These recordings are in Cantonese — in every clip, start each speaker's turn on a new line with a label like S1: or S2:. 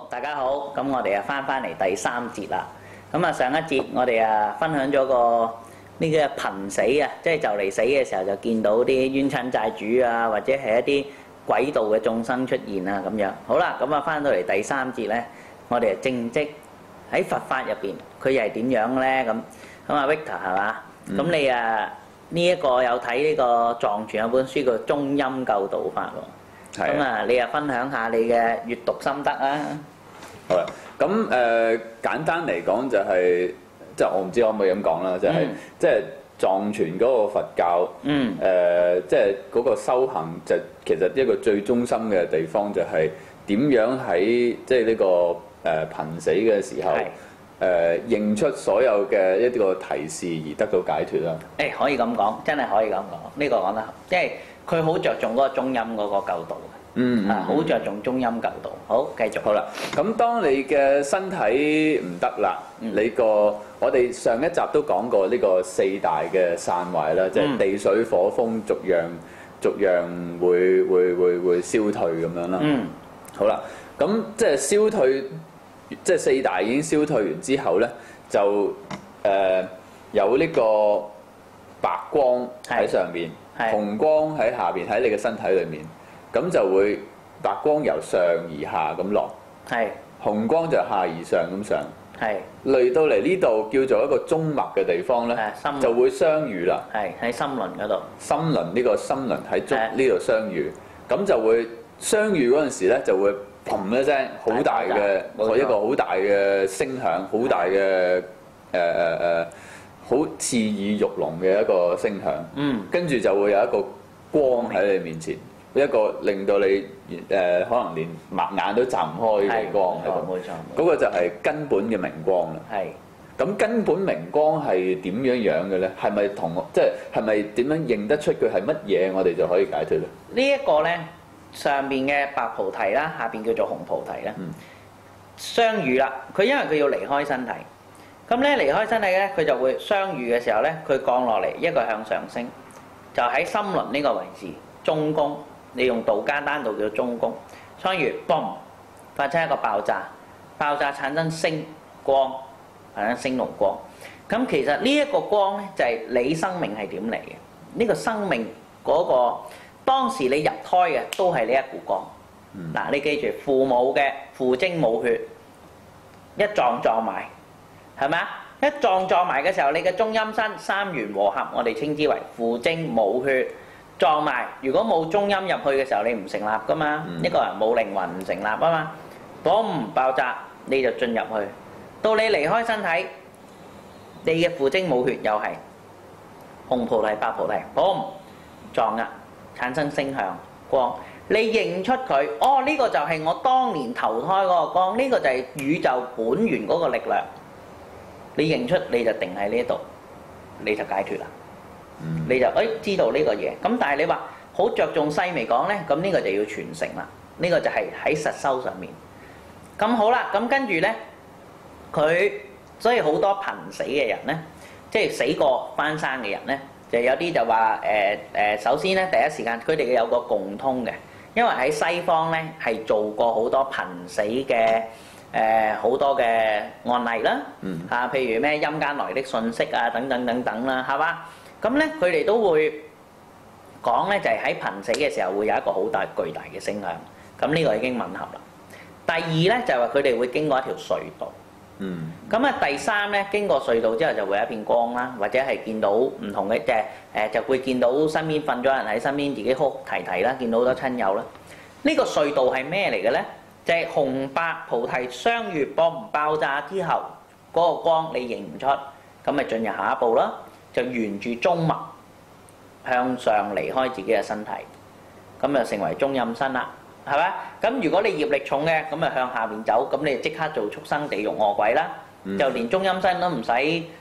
S1: 大家好，咁我哋翻嚟第3節啦。咁啊上一節我哋分享咗個呢個瀕死啊，即係就嚟死嘅時候就見到啲冤親債主啊，或者係一啲鬼道嘅眾生出現啊咁樣。好啦，咁啊翻到嚟第3節咧，我哋正職喺佛法入邊，佢又係點樣咧？咁啊 Victor 係嘛？咁你呢一個有睇呢個藏傳有本書叫《中陰救道法》喎。咁啊，你又分享下你嘅閱讀心得啊？
S2: 好啦，咁簡單嚟講就係，即係我唔知可唔可以咁講啦，就係即係藏傳嗰個佛教，即係嗰個修行就其實一個最中心嘅地方就係點樣喺即係呢個瀕死嘅時候，認出所有嘅一啲個提示而得到解脫啦。
S1: 誒，可以咁講，真係可以咁講，呢個講得，即係佢好着重嗰個中陰嗰個救度嘅，好着重中陰救度。好，繼續。好啦，
S2: 咁當你嘅身體唔得啦，我哋上一集都講過呢個4大嘅散壞啦，即係地水火風逐樣會消退咁樣啦。好啦，咁即係消退，即係4大已經消退完之後咧，就有呢個白光喺上邊，紅光喺下邊，喺你嘅身體裏面，咁就會白光由上而下咁落，紅光就下而上咁上，嚟到嚟呢度叫做一個中脈嘅地方咧，就會相遇啦。
S1: 喺心輪嗰度，
S2: 心輪呢個心輪喺呢度相遇，咁就會相遇嗰陣時咧，就會砰一聲好大嘅一個好大嘅聲響，好大嘅好刺耳欲聾嘅一個聲響，跟住就會有一個光喺你面前，一個令到你可能連擘眼都眨唔開嘅光喺度。
S1: 冇錯，
S2: 嗰個就係根本嘅明光啦。咁根本明光係點樣嘅咧？係咪係咪點樣認得出佢係乜嘢？我哋就可以解脫咧？
S1: 呢一個咧，上邊嘅白菩提啦，下邊叫做紅菩提啦，相遇啦。佢因為佢要離開身體。咁咧離開身體咧，佢就會相遇嘅時候咧，佢降落嚟一個向上升，就喺心輪呢個位置中宮，你用道家單道叫中宮，相遇 boom 發出一個爆炸，爆炸產生星光，產生星龍光。咁其實呢一個光咧就係你生命係點嚟嘅？呢個生命嗰個當時你入胎嘅都係呢一股光。嗱，你記住父母嘅父精母血一撞埋。係咪啊？一撞埋嘅時候，你嘅中陰身3元和合，我哋稱之為父精母血撞埋。如果冇中陰入去嘅時候，你唔成立噶嘛？一個人冇靈魂唔成立啊嘛。boom 爆炸，你就進入去。到你離開身體，你嘅父精母血又係紅菩提白菩提 boom 撞啊，產生聲響光。你認出佢，哦，呢個就係我當年投胎嗰個光，呢個就係宇宙本源嗰個力量。你認出你就定喺呢度，你就解脫啦。你就知道呢個嘢。咁但係你話好着重細微講咧，咁呢個就要傳承啦。呢個就係喺實修上面。咁好啦，咁跟住咧，佢所以好多瀕死嘅人咧，即係死過翻生嘅人咧，就有啲就話首先咧第一時間佢哋有個共通嘅，因為喺西方咧係做過好多瀕死嘅。好多嘅案例啦，譬如咩陰間來的訊息啊，等等等等啦，係嘛？咁咧佢哋都會講咧，就係喺瀕死嘅時候會有一個好大巨大嘅聲響，咁呢個已經吻合啦。第二咧就係話佢哋會經過一條隧道，咁啊第三咧經過隧道之後就會有一片光啦，或者係見到唔同嘅就會見到身邊瞓咗人喺身邊自己哭哭啼啼啦，見到好多親友啦。呢個隧道係咩嚟嘅咧？就係紅白菩提相遇爆炸之後，嗰個光你認唔出，咁咪進入下一步啦。就沿住中脈向上離開自己嘅身體，咁就成為中陰身啦，係咪？咁如果你業力重嘅，咁咪向下面走，咁你就即刻做畜生、地獄、餓鬼啦，就連中陰身都唔使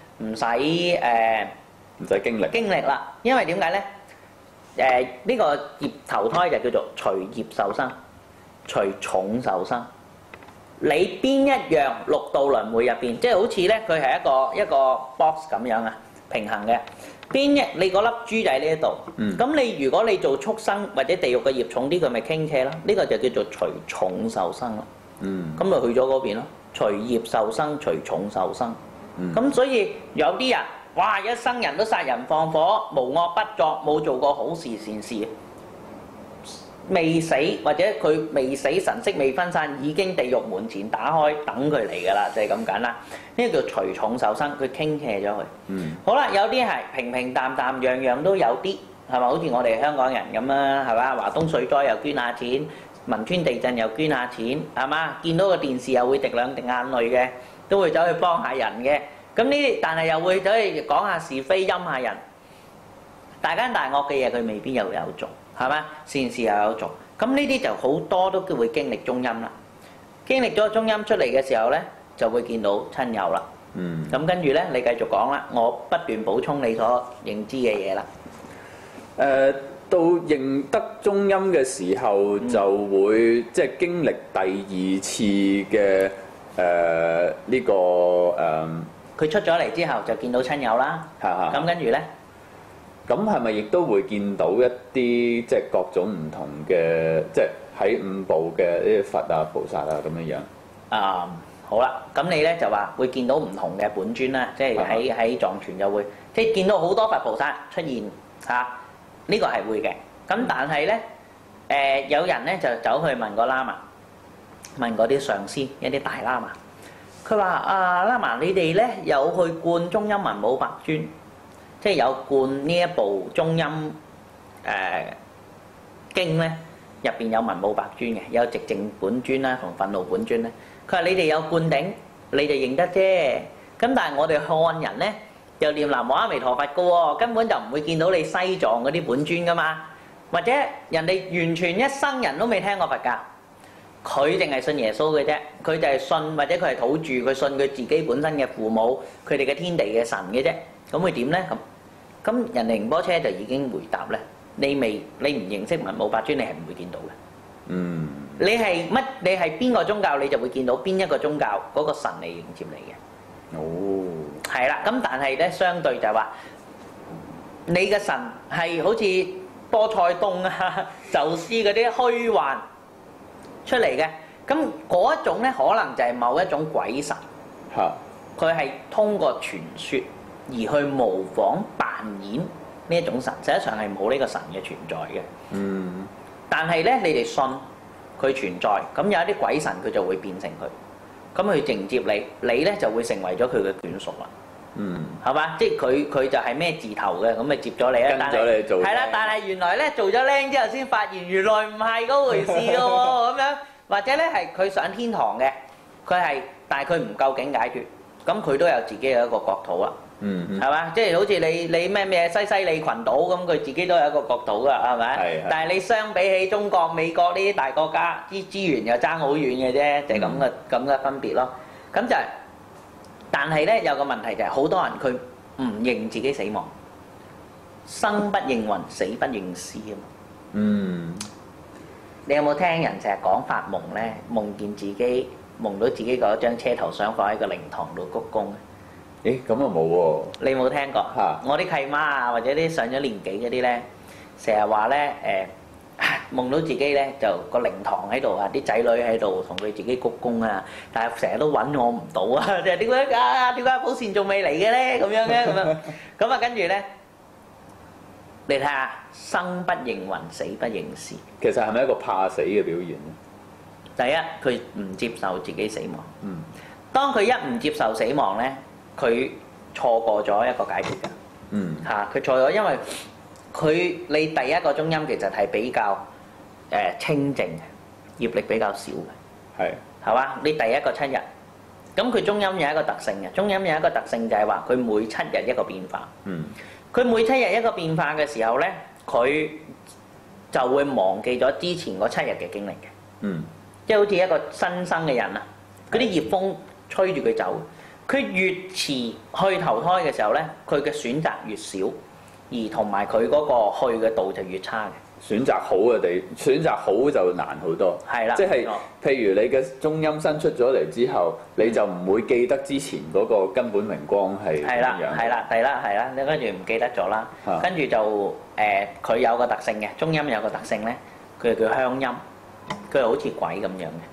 S1: 經歷啦。因為點解咧？呢個業投胎就叫做隨業受生。隨重受生，你邊一樣六道輪迴入邊，即係好似咧，佢係一個 box 咁樣啊，平衡嘅。邊一你嗰粒珠就喺呢一度，咁你如果你做畜生或者地獄嘅業重啲，佢咪傾斜咯。呢個就叫做隨重受生啦。 咁咪去咗嗰邊咯。隨業受生，隨重受生。咁所以有啲人，哇！一生人都殺人放火，無惡不作，冇做過好事善事，未死或者佢未死，神識未分散，已經地獄門前打開等佢嚟㗎啦，就係咁簡單。呢個叫隨重受生，佢傾斜咗佢。好啦，有啲係平平淡淡，樣樣都有啲，係咪？好似我哋香港人咁啦，係嘛？華東水災又捐下錢，汶川地震又捐下錢，係嘛？見到個電視又會滴兩滴眼淚嘅，都會走去幫下人嘅。咁呢啲，但係又會走去講下是非，陰下人。大奸大惡嘅嘢，佢未必又有做，係嘛？善事又有做。咁呢啲就好多都會經歷中陰啦。經歷咗中陰出嚟嘅時候咧，就會見到親友啦。咁跟住咧，你繼續講啦，我不斷補充你所認知嘅嘢啦。
S2: 到認得中陰嘅時候，就會即係經歷第二次嘅呢個
S1: 佢出咗嚟之後就見到親友啦。咁跟住咧，
S2: 咁係咪亦都會見到一啲即係各種唔同嘅，即係喺五部嘅呢啲佛啊、菩薩啊咁樣樣？
S1: 好啦，咁你咧就話會見到唔同嘅本尊啦，即係喺藏傳就會即係見到好多佛菩薩出現嚇，呢個係會嘅。咁但係咧，有人咧就走去問個喇嘛，問嗰啲上師一啲大喇嘛。佢話：喇嘛，你哋咧有去灌中陰文武百尊，即係有灌呢一部中陰經咧，入邊有文武百尊嘅，有寂靜本尊啦同憤怒本尊咧。佢話：你哋有灌頂，你就認得啫。咁但係我哋漢人咧，又念南無阿彌陀佛嘅喎，根本就唔會見到你西藏嗰啲本尊噶嘛。或者人哋完全一生人都未聽過佛教。佢淨係信耶穌嘅啫，佢就係信或者佢係土著，佢信佢自己本身嘅父母，佢哋嘅天地嘅神嘅啫。咁會點咧？咁人哋仁波切就已經回答咧，你唔認識文武百尊，你係唔會見到嘅。你係乜？你係邊個宗教，你就會見到邊一個宗教嗰個神嚟迎接你嘅。係啦，咁但係咧，相對就係話，你嘅神係好似波塞冬啊、宙斯嗰啲虛幻出嚟嘅，咁嗰一種咧，可能就係某一種鬼神，佢係通過傳說而去模仿扮演呢一種神，實際上係冇呢個神嘅存在嘅。但係咧，你哋信佢存在，咁有一啲鬼神佢就會變成佢，咁佢迎接你，你咧就會成為咗佢嘅眷屬啦。係嘛？即係佢就係咩字頭嘅，咁咪接咗你啦。跟咗你做。係啦，但係原來咧做咗僆之後先發現原來唔係嗰回事嘅喎，咁樣或者咧係佢上天堂嘅，但係佢唔夠境解脫，咁佢都有自己嘅一個國土啦。係嘛？即係好似你咩西西里群島咁，佢自己都有一個國土㗎，係咪？但係你相比起中國、美國呢啲大國家，啲資源又爭好遠嘅啫，就係咁嘅分別咯。咁就係。但係咧有個問題就係好多人佢唔認自己死亡，生不認魂，死不認屍啊嘛。你有冇聽人成日講發夢咧？夢見自己夢到自己嗰張車頭相放喺個靈堂度鞠躬。
S2: 咁啊冇喎。
S1: 你冇聽過？我啲契媽啊，或者啲上咗年紀嗰啲咧，成日話咧夢到自己咧就個靈堂喺度啊，啲仔女喺度同佢自己鞠躬啊，但係成日都揾我唔到啊！即係點解寶善仲未嚟嘅咧？咁樣嘅咁啊，跟住咧，你睇下生不認魂，死不認屍。
S2: 其實係咪一個怕死嘅表現咧？
S1: 第一，佢唔接受自己死亡。當佢一唔接受死亡咧，佢錯過咗一個解決㗎。佢錯咗，因為你第一個中陰其實係比較清靜嘅，業力比較少嘅，係嘛？你第一個7日，咁佢中陰有一個特性嘅，中陰有一個特性就係話佢每7日一個變化。佢每7日一個變化嘅時候咧，佢就會忘記咗之前嗰7日嘅經歷嘅。即係好似一個新生嘅人啊，嗰啲業風吹住佢走，佢越遲去投胎嘅時候咧，佢嘅選擇越少。而同埋佢嗰個去嘅度就越差嘅，選擇好就難好多。係啦，即係譬如你嘅中陰身出咗嚟之後，你就唔會記得之前嗰個根本明光係點樣。係啦，你跟住唔記得咗啦。跟住就佢有個特性嘅，中陰有個特性咧，佢係叫鄉陰，佢係好似鬼咁樣嘅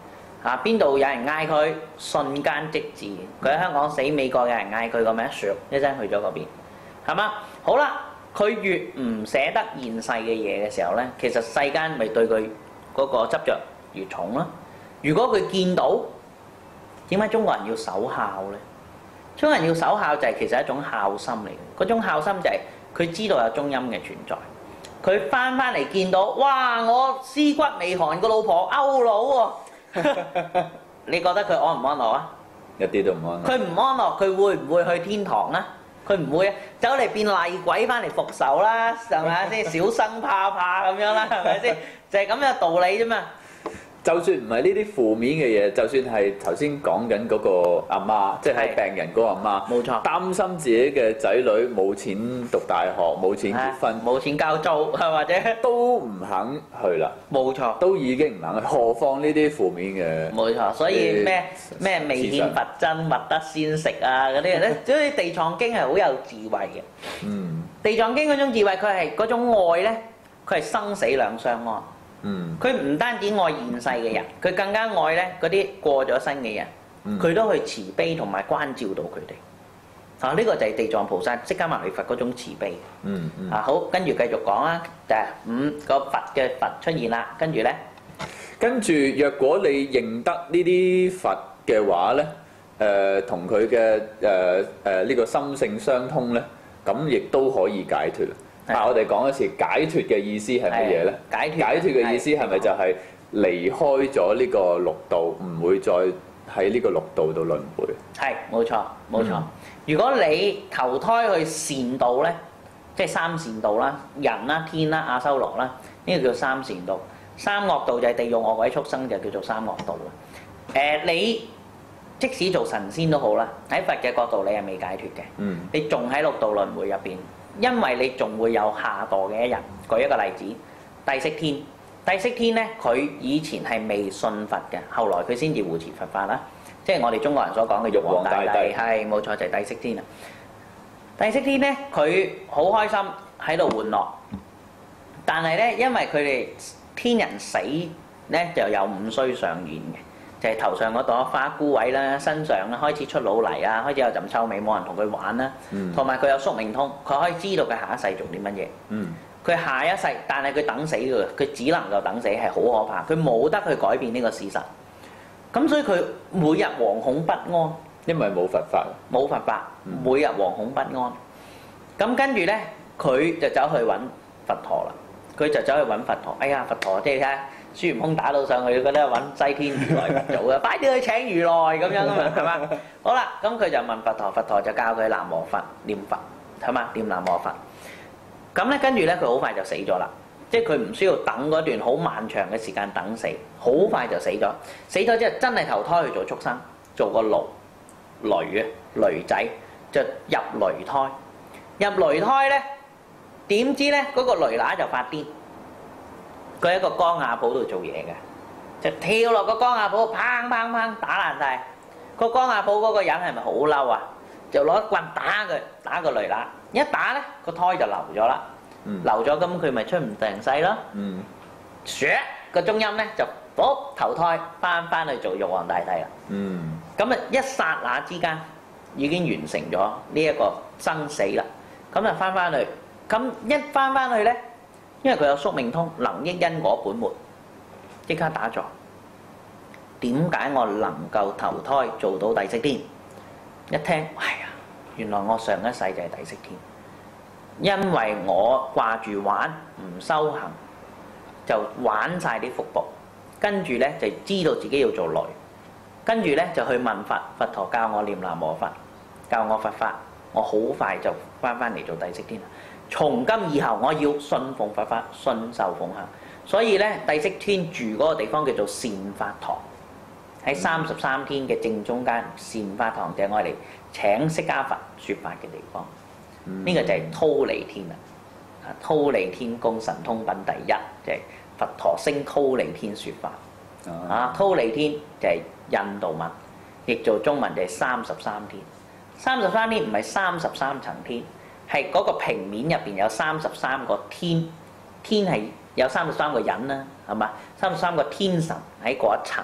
S1: 嚇，邊度有人嗌佢，瞬間即至。佢喺香港死，美國有人嗌佢個名，唰一聲去咗嗰邊，係嘛？好啦，佢越唔捨得現世嘅嘢嘅時候咧，其實世間咪對佢嗰個執著越重咯。如果佢見到點解中國人要守孝咧？中國人要守孝就係其實一種孝心嚟嘅，嗰種孝心就係佢知道有中陰嘅存在。佢翻嚟見到，哇！我屍骨未寒個老婆勾佬喎，你覺得佢安唔安樂啊？
S2: 一啲都唔安樂。
S1: 佢唔安樂，佢會唔會去天堂啊？佢唔會啊，走嚟變厲鬼翻嚟復仇啦，係咪先？小生怕怕咁樣啦，係咪先？就係咁嘅道理啫嘛。
S2: 就算唔係呢啲負面嘅嘢，就算係頭先講緊嗰個阿媽，即係病人嗰個阿媽，
S1: 冇錯，
S2: 擔心自己嘅仔女冇錢讀大學、冇錢結婚、
S1: 冇錢交租，或者
S2: 都唔肯去啦。
S1: 冇錯，
S2: 都已經唔肯去，何況呢啲負面嘅？
S1: 冇錯，所以咩未見佛真，勿得先食啊嗰啲咧，所以《地藏經》係好有智慧嘅。
S2: 嗯，
S1: 《地藏經》嗰種智慧，佢係嗰種愛咧，佢係生死兩相安。佢唔單止愛現世嘅人，佢更加愛咧嗰啲過咗身嘅人，佢都去慈悲同埋關照到佢哋。呢個就係地藏菩薩釋迦牟尼佛嗰種慈悲。好，跟住繼續講啦。5個佛嘅佛出現啦，跟住咧，
S2: 若果你認得呢啲佛嘅話咧，同佢嘅呢個心性相通咧，咁亦都可以解脫。我哋講一次解脫嘅意思係乜嘢咧？解脫嘅意思係咪就係離開咗呢個六道，唔會再喺呢個六道度輪迴？係，冇錯冇錯。如果你投胎去善道咧，即係三善道啦，人啦、天啦、阿修羅啦，呢個叫三善道。三惡道就係地獄、惡鬼、畜生，就叫做三惡道啦。你即使做神仙都好啦，喺佛嘅角度你係未解脫嘅，你仲喺六道輪迴入邊。因為你仲會有下墮嘅一日。舉一個例子，帝釋天。帝釋天咧，佢以前係未信佛嘅，後來佢先至護持佛法啦。即係我哋中國人所講嘅玉皇大帝，係冇錯，就係帝釋天啊。帝釋天咧，佢好開心喺度玩樂，但係咧，因為佢哋天人死咧就有五衰上演嘅。就係頭上嗰朵花枯萎啦，身上咧開始出老泥啊，開始有陣臭味，冇人同佢玩啦。同埋佢有宿命通，佢可以知道佢下一世做啲乜嘢。佢下一世，但係佢等死嘅，佢只能夠等死，係好可怕。佢冇得去改變呢個事實。咁所以佢每日惶恐不安，因為冇佛法。冇佛法，每日惶恐不安。咁跟住咧，佢就走去揾佛陀啦。佢就走去揾佛陀。哎呀，佛陀，即係睇下孫悟空打到上去，覺得揾西天如來佛祖啊，快啲去請如來咁樣啊嘛，係嘛？好啦，咁佢就問佛陀，佛陀就教佢南無佛念佛，係嘛？念南無佛。咁咧，跟住咧，佢好快就死咗啦。即係佢唔需要等嗰段好漫長嘅時間等死，好快就死咗。死咗之後，真係投胎去做畜生，做個驢啊，驢仔就入驢胎。入驢胎咧，點知咧嗰個驢乸就發癲。佢喺個江亞堡度做嘢嘅，就跳落個江亞堡，砰砰砰打爛晒。個江亞堡嗰個人係咪好嬲啊？就攞一棍打佢，打個驢乸。一打咧，個胎就流咗啦。流咗咁佢咪出唔成世咯。唰個中陰咧就投胎翻去做玉皇大帝啦。咁啊一剎那之間已經完成咗呢一個生死啦。咁啊翻去，咁一翻去咧。因為佢有宿命通，能益因果本末，即刻打坐。點解我能夠投胎做到帝釋天？一聽，哎呀，原來我上一世就係帝釋天。因為我掛住玩，唔修行，就玩晒啲福報。跟住咧就知道自己要做驢，跟住咧就去問佛，佛陀教我念南無佛，教我佛法，我好快就翻嚟做帝釋天。從今以後，我要信奉佛法，信受奉行。所以咧，帝釋天住嗰個地方叫做善法堂，喺33天嘅正中間。善法堂就係我哋請釋迦佛説法嘅地方。呢個就係忉利天啦。忉利天宮神通品第一，就係佛陀升忉利天説法。忉利天就係印度文，譯做中文就係33天。33天唔係33層天。係嗰個平面入邊有33個天，天係有33個人啦，係嘛？33個天神喺嗰一層，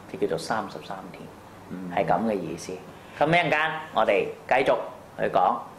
S1: 就叫做33天，係咁嘅意思。咁一陣間我哋繼續去講。